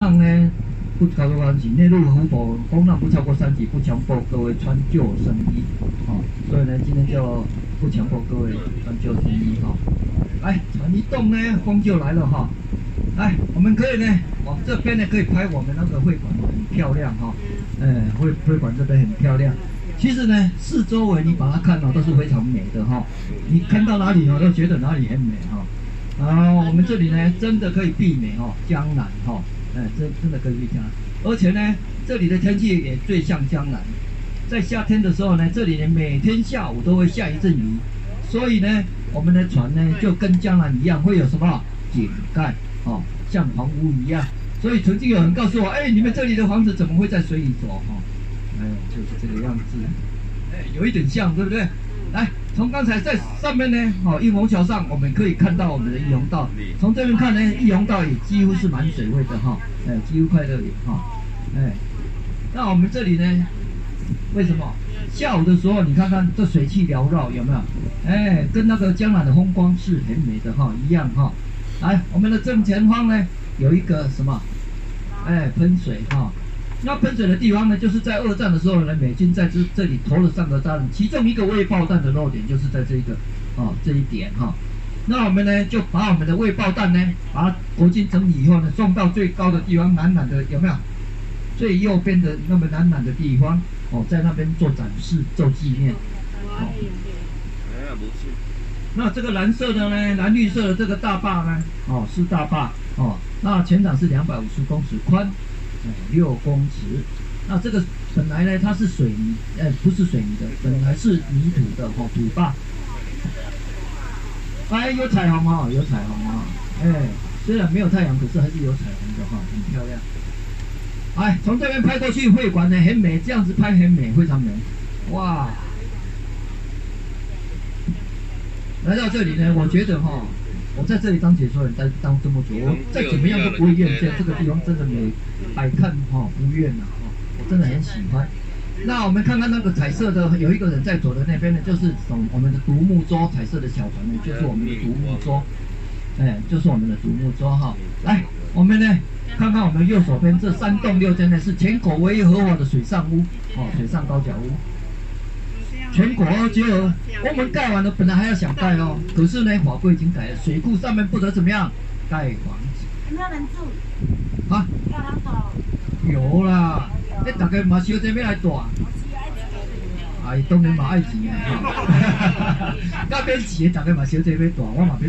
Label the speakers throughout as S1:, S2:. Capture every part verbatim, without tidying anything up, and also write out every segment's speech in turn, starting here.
S1: 呢，不高高安全，内陆湖泊风浪不超过三级，不强迫各位穿救生衣。哦，所以呢，今天就不强迫各位穿救生衣哈。来，船一动呢，风就来了哈。来，我们可以呢，往这边呢可以拍我们那个会馆，很漂亮哈。哎，会会馆这边很漂亮。其实呢，四周围你把它看到、哦、都是非常美的哈、哦。你看到哪里哦，都觉得哪里很美哈、哦。啊，我们这里呢，真的可以媲美哦江南哈、哦。哎，真真的可以媲美江南。而且呢，这里的天气也最像江南。在夏天的时候呢，这里呢每天下午都会下一阵雨，所以呢，我们的船呢就跟江南一样，会有什么井盖哦，像房屋一样。所以曾经有人告诉我，哎，你们这里的房子怎么会在水里走哈？哦哎，就是这个样子，哎，有一点像，对不对？来，从刚才在上面呢，哦，义虹桥上，我们可以看到我们的义虹道。从这边看呢，义虹道也几乎是满水位的哈，哎，几乎快乐里哈，哎，那我们这里呢，为什么下午的时候，你看看这水汽缭绕，有没有？哎，跟那个江南的风光是很美的哈，一样哈。来，我们的正前方呢，有一个什么？哎，喷水哈。那喷水的地方呢，就是在二战的时候呢，美军在这这里投了上个炸弹，其中一个未爆弹的落点就是在这个哦这一点哈、哦。那我们呢就把我们的未爆弹呢，把它国军整理以后呢，送到最高的地方，南南的有没有？最右边的那么南南的地方哦，在那边做展示做纪念。哦、那这个蓝色的呢，蓝绿色的这个大坝呢，哦是大坝哦，那全长是两百五十公尺宽。六公尺，那这个本来呢，它是水泥，呃，不是水泥的，本来是泥土的哈、哦、土坝。哎，有彩虹哈、哦，有彩虹哈、哦，哎，虽然没有太阳，可是还是有彩虹的哈、哦，很漂亮。哎，从这边拍过去，会馆呢很美，这样子拍很美，非常美，哇！来到这里呢，我觉得哈、哦。我在这里当解说员待当这么久，我再怎么样都不会厌倦。这个地方真的美，百看哈、哦、不厌呐、啊、哈，我真的很喜欢。那我们看看那个彩色的，有一个人在左的那边呢，就是从我们的独木舟彩色的小船呢，就是我们的独木舟，哎，就是我们的独木舟哈。来，我们呢看看我们右手边这三栋六间呢是全国唯一合法的水上屋哦，水上高脚屋。全国哦，结合我们盖完了，本来还要想盖哦，可是呢，法规已经改了，水库上面不得怎么样盖房子。
S2: 有没有人住？
S1: 啊？
S2: 有人住？
S1: 有啦，你大家嘛小姐要来住。哎，当然嘛爱钱啊！哈，那边钱大家嘛小姐要住，我嘛要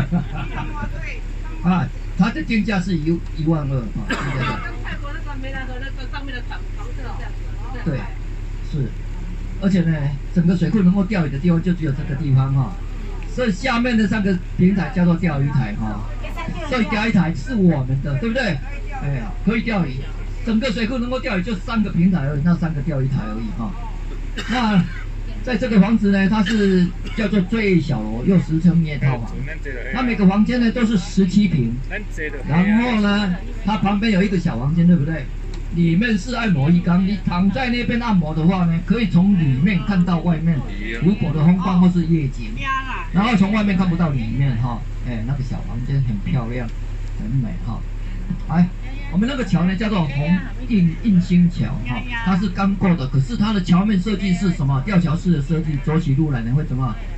S1: 住。啊，它的定价是一一万二啊。泰国那个没那个那个上面的房房子这样子。对，是。而且呢，整个水库能够钓鱼的地方就只有这个地方哈、哦，所以下面的三个平台叫做钓鱼台哈、哦，所以钓鱼台是我们的，对不对？哎，可以钓鱼，整个水库能够钓鱼就三个平台而已，那三个钓鱼台而已哈、哦。那在这个房子呢，它是叫做最小楼，又俗称面套房，它每个房间呢都是十七平，然后呢，它旁边有一个小房间，对不对？里面是按摩浴缸，你躺在那边按摩的话呢，可以从里面看到外面湖泊的风光或是夜景，然后从外面看不到里面哈，哎，那个小房间很漂亮，很美哈。来，我们那个桥呢叫做红印印星桥哈，它是钢构的，可是它的桥面设计是什么？吊桥式的设计，走起路来呢会怎么